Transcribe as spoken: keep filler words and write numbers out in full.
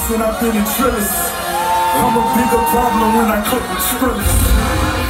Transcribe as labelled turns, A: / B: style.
A: and I've been in trillis. I'm a bigger problem when I cook with Skrillex.